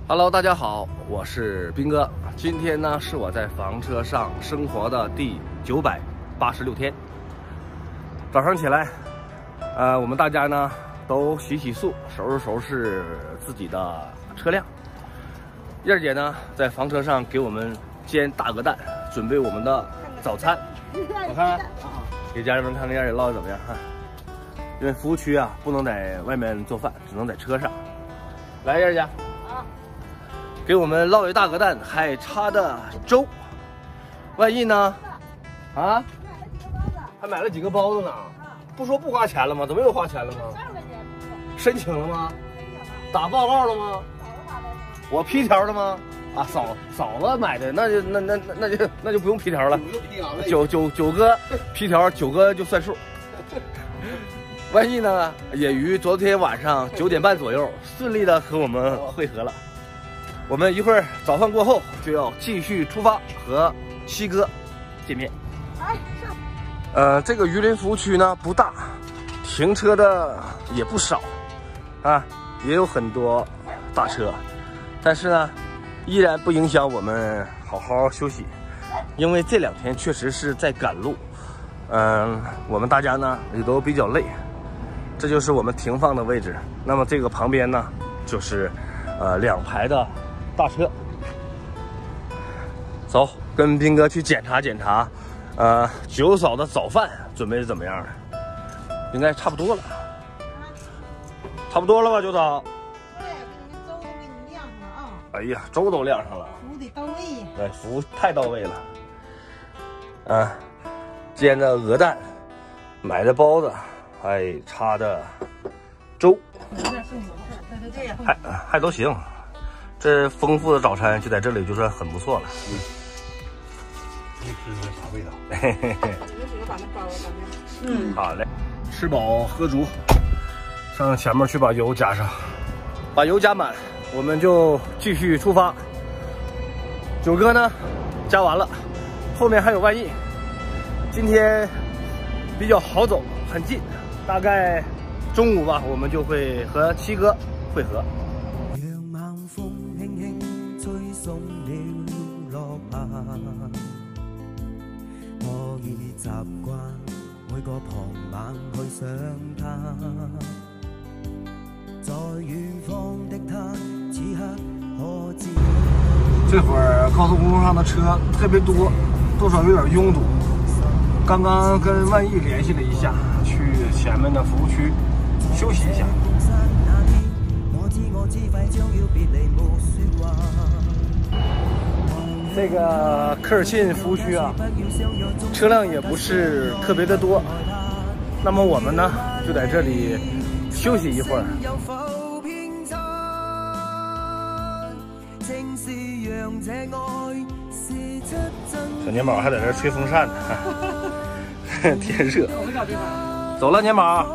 Hello， 大家好，我是斌哥。今天呢是我在房车上生活的第986天。早上起来，我们大家呢都洗漱，收拾自己的车辆。燕儿姐呢在房车上给我们煎大鹅蛋，准备我们的早餐。我看，给家人们看看燕儿姐烙的怎么样哈。因为服务区啊不能在外面做饭，只能在车上。来，燕儿姐。给我们烙一大鹅蛋，还插的粥。万一呢？啊？还买了几个包子呢？不说不花钱了吗？怎么又花钱了吗？申请了吗？打报告了吗？我批条了吗？啊，嫂子买的，那就不用批条了。九个批条，9个就算数。万一呢？也于昨天晚上9点半左右顺利的和我们会合了。我们一会儿早饭过后就要继续出发和七哥见面。这个榆林服务区呢不大，停车的也不少啊，也有很多大车，但是呢依然不影响我们好好休息，因为这2天确实是在赶路。我们大家呢也都比较累，这就是我们停放的位置。那么这个旁边呢就是2排的大车。走，跟斌哥去检查检查，九嫂的早饭准备是怎么样的？应该差不多了，差不多了吧，九嫂？ 对，给你们粥都给你晾上了啊。 哎呀，粥都晾上了， 服务得到位。 对，服务太到位了。煎的鹅蛋，买的包子，还插的粥， 对呀， 还都行。这丰富的早餐就在这里就算很不错了。 你吃的啥味道？ 嘿嘿嘿。好嘞，吃饱喝足，上前面去把油加上，把油加满，我们就继续出发。九哥呢，加完了，后面还有万亿。今天比较好走，很近，大概中午吧，我们就会和七哥会合。 我已習慣每個傍晚去想他，在遠方的他，此刻可知。 這會兒高速公路上的車特別多，多少有點擁堵。剛剛跟萬億聯繫了一下，去前面的服務區休息一下。这个科尔沁服务区啊，车辆也不是特别的多，那么我们呢就在这里休息一会儿。小年宝还在这吹风扇呢，天热。走了，年宝。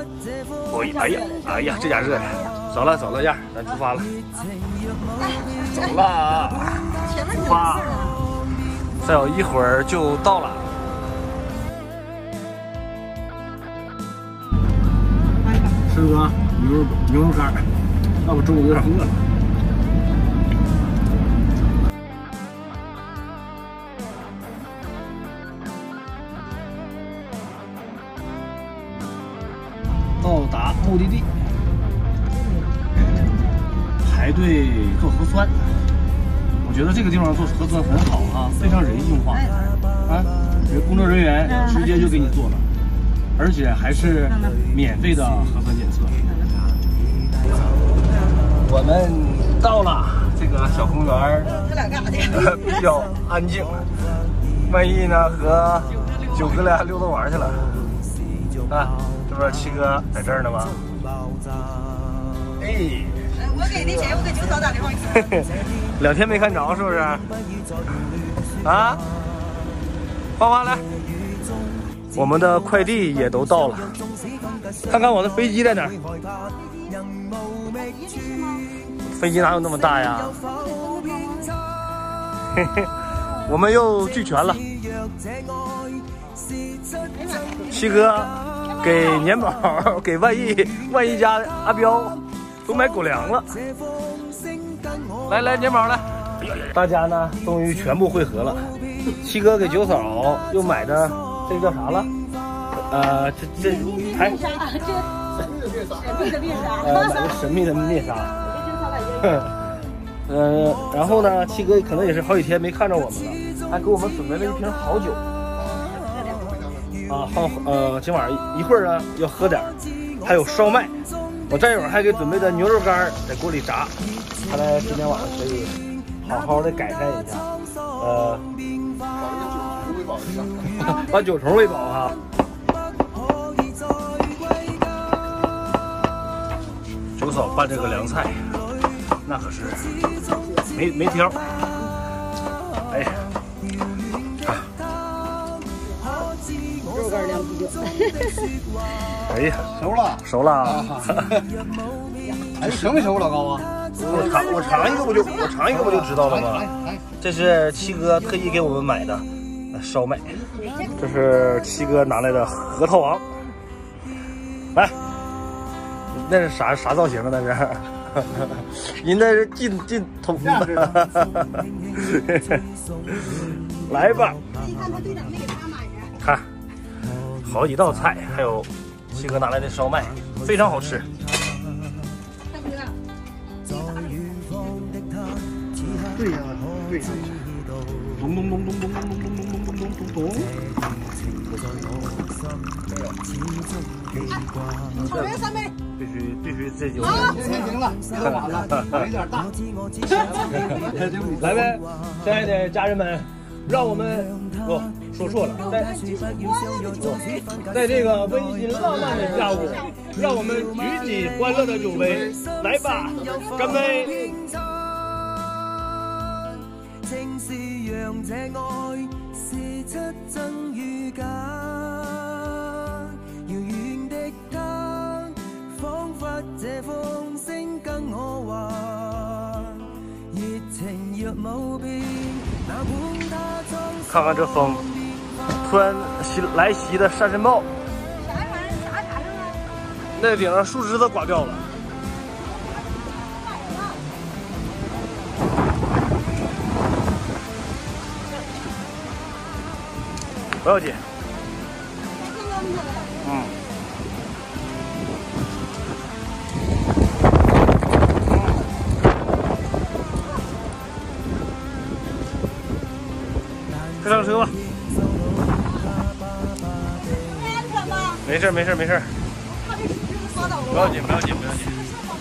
哎呀，这家热的。走了，燕儿，咱出发了。走了。出发，再有一会儿就到了。吃个牛肉干，要不中午有点饿了。到达目的地，排队做核酸。我觉得这个地方做核酸很好啊，非常人性化啊！这工作人员直接就给你做了，而且还是免费的核酸检测。我们到了这个小公园，比较安静。万一呢和九哥俩溜达玩去了啊？这不是七哥在这儿呢吗？哎。 我给的钱，我给九嫂打电话。 2天没看着，是不是？啊，花来，我们的快递也都到了。看看我的飞机在哪儿？飞机哪有那么大呀？嘿嘿，我们又聚全了。七哥给年宝，给万亿家阿彪都买狗粮了。 来粘毛来。大家呢终于全部汇合了。七哥给九嫂又买的这个叫啥了？这还神秘的面纱， 买个神秘的面纱。然后呢，七哥可能也是好几天没看着我们了，还给我们准备了一瓶好酒。今晚一会儿呢要喝点，还有烧麦。我战友还给准备的牛肉干在锅里炸，看来今天晚上可以好好的改善一下。把九虫喂饱哈。九嫂拌这个凉菜，那可是没挑。哎呀， 肉干凉啤酒。 哎呀，熟了啊！ 哎，熟没熟，老高啊？ 我尝一个不就知道了吗？这是七哥特意给我们买的烧麦，这是七哥拿来的核桃王。来，那是啥造型啊？那是，您那是进桶的。来吧，看，好几道菜，还有七哥拿来的烧麦，非常好吃。 对呀，咚咚咚咚咚咚咚咚咚咚咚咚。 草原三妹， 必须这酒。 行了，喝完了，有点大。 来呗，亲爱的家人们，让我们说错了，在这个温馨浪漫的下午，让我们举起欢乐的酒杯，来吧，干杯！ 正是讓這愛是出真與假，遙遠的他，彷彿這風聲跟我話，熱情若冇變，哪管他裝。 看看这风，突然来袭的沙尘暴， 啥玩意儿？啥啥上了？ 那顶上树枝子刮掉了。不要紧，快上车吧。 安全吗？ 没事没事没事， 怕这树枝子刮倒了。 不要紧不要紧不要紧。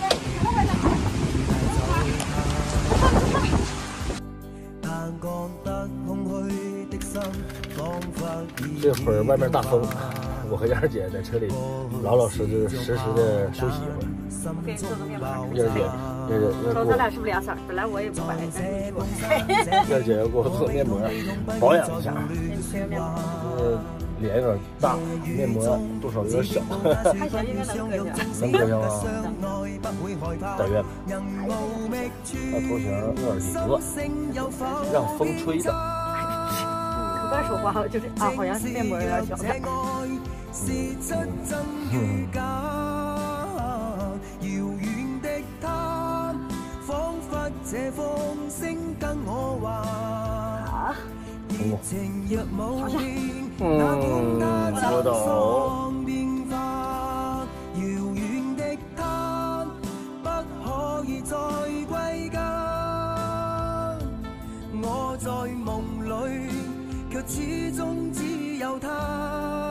这会儿外面大风，我和燕儿姐在车里老老实实的休息一会儿。 我给你做个面膜。 燕儿姐， 说咱俩是不是俩色儿？本来我也不白，但是你说。 燕儿姐要给我做面膜，保养一下。 贴个面膜。 脸有点大，面膜多少有点小。 还行，应该能搁下。 能搁上吗？但愿吧。那头型有点离乱，让风吹的。 可别说话了，就是啊，好像是面膜有点小点。啊。 我懂。 我在夢裏，卻始終只有他。